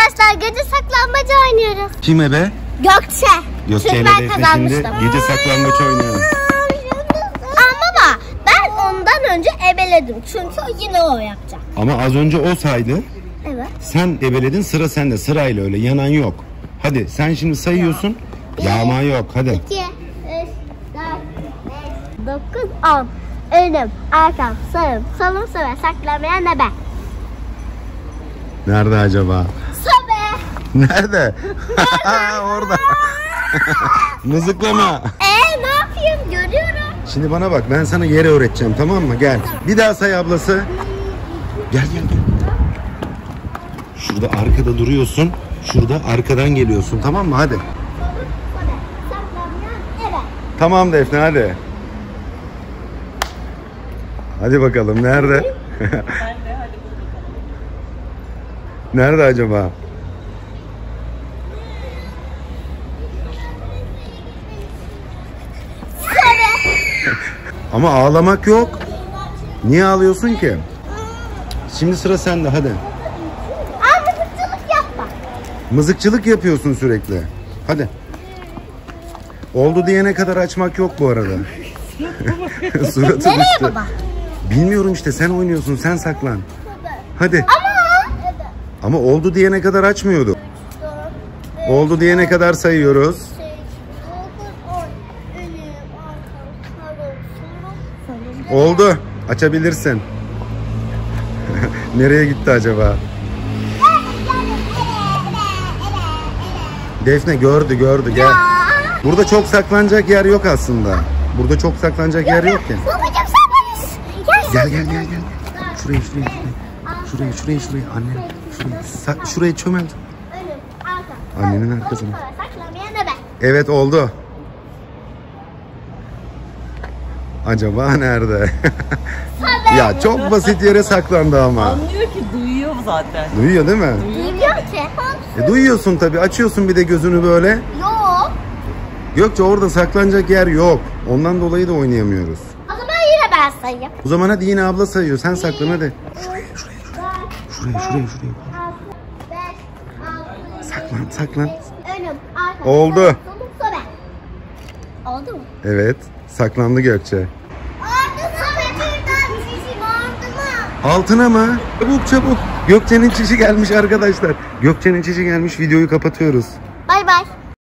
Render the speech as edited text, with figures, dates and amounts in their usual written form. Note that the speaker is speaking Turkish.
Arkadaşlar gece saklambaç oynuyoruz. Kim ebe? Gökçe. Gökçe Çünkü ile ben Defne kazanmıştım. şimdi gece saklambaç oynuyor. Ama baba ben ondan önce ebeledim. Çünkü yine o yapacak. Ama az önce o saydı. Evet. Sen ebeledin, sıra sende. Sırayla öyle yanan yok. Hadi sen şimdi sayıyorsun. Yağma yok hadi. 2, 3, 4, 5, 9, 10. Önüm, arkam, sağım, solum, sobe. Saklamayan ebe. Nerede acaba? Sobe. Nerede? Orada. Mızıklama. Ne yapayım? Görüyorum. Şimdi bana bak, ben sana yere öğreteceğim, tamam mı? Gel. Bir daha say ablası. Gel. Şurada arkada duruyorsun. Şurada arkadan geliyorsun, tamam mı? Hadi. Saklamayan ebe. Tamam Defne, hadi. Hadi bakalım, nerede? Nerede acaba? Ama ağlamak yok. Niye ağlıyorsun ki? Şimdi sıra sende, hadi. Mızıkçılık yapma. Mızıkçılık yapıyorsun sürekli. Hadi. Oldu diyene kadar açmak yok bu arada. Suratı Nereye düştü. baba? Bilmiyorum işte, sen oynuyorsun, sen saklan. Hadi. Ama. Ama oldu diyene kadar açmıyordu. Oldu diyene kadar sayıyoruz. 8, 9, 10. Önüm, arkam, solum. Oldu. Açabilirsin. Nereye gitti acaba? Defne gördü gel. Burada çok saklanacak yer yok aslında. Burada çok saklanacak yer yok ki. Babacım sen bana. Gel. Şuraya. Şuraya. Anne. Şuraya çömel. Önüm, arkam. Annenin arkasına. Saklamayan ebe. Evet oldu. Acaba nerede? Ya çok basit yere saklandı ama. Anlıyor ki, duyuyor zaten. Duyuyor değil mi? Duymuyor ki. Duyuyorsun tabii. Açıyorsun bir de gözünü böyle. Yok. Gökçe orada saklanacak yer yok. Ondan dolayı da oynayamıyoruz. O zaman yine ben sayayım. O zaman hadi yine abla sayıyor. Sen saklan hadi. Şuraya. 5, 6, Saklan. önüm, arkam. Oldu. Solum, sobe. Oldu mu? Evet. Saklandı Gökçe. Oldu sobe şuradan şişim oldu mu? Altına mı? Çabuk. Gökçe'nin çişi gelmiş arkadaşlar. Gökçe'nin çişi gelmiş. Videoyu kapatıyoruz. Bay bay.